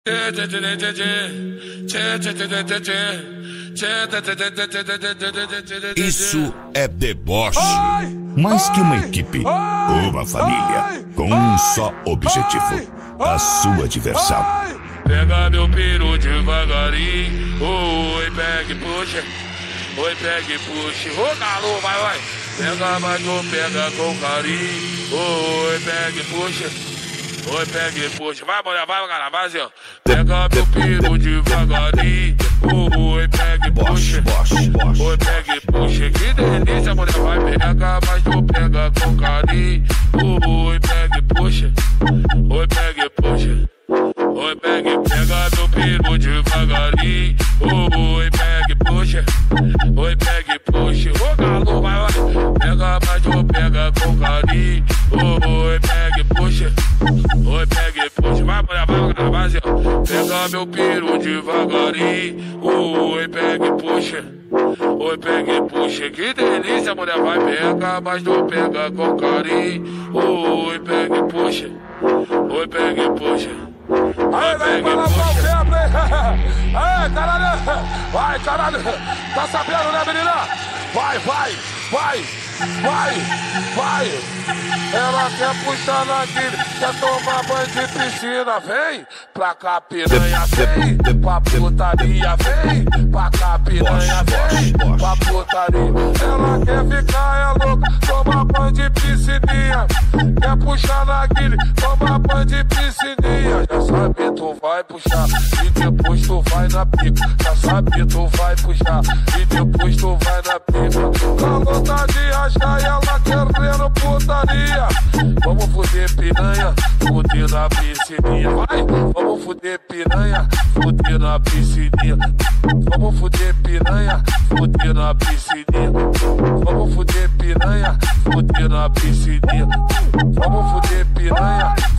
Isso é deboche. Mais que uma equipe, uma família com um só objetivo: a sua diversão. Pega meu peru devagarinho, oi, pega e puxa, oi, pega e puxa, ô galo, vai. Pega, mas tu pega com carinho, oi, pega e puxa, oi, pega e puxa, vai mulher, vai cara, vai assim, ó. Pega meu peru devagarinho, oi, pega e puxa, oi, pega e puxa, que delícia mulher, vai pega, mas tu pega com carinho, oi, pega e puxa, oi, pega e puxa. Oi, pega meu peru devagarinho, oi, pega e puxa, oi, pega e puxa, ô galo, vai, pega, mas tu pega com carinho, oi, pega e puxa, oi, pega e puxa, vai mulher, vai assim, ó. Pega meu peru devagarinho, oi, pega e puxa, oi, pega e puxa, que delícia mulher, vai pega, mas tu pega com carinho, oi, pega e puxa, oi, pega e puxa. Aí, vai falar pau quebra, hein? Aí, caralho! Vai, caralho! Tá sabendo, né, menina? Vai! Ela quer puxar na guilha, quer tomar banho de piscina, vem! Pra cá piranha, vem! Pra putaria, vem! Pra cá piranha, vem! Pra putaria. Ela quer ficar, é louca, tomar banho de piscininha. Quer puxar na guilha, tomar banho de piscininha. Já sabe, tu vai puxar e depois tu vai na pica. Já sabe, tu vai puxar e depois tu vai na pica. Com vontade de rasgar e ela querendo putaria. Vamos fuder piranha, fuder na piscininha. Vai, vamos fuder piranha, fuder na piscininha. Vamos fuder piranha, fuder na piscininha. Vamos fuder piranha, fuder na piscininha. Vamos fuder piranha,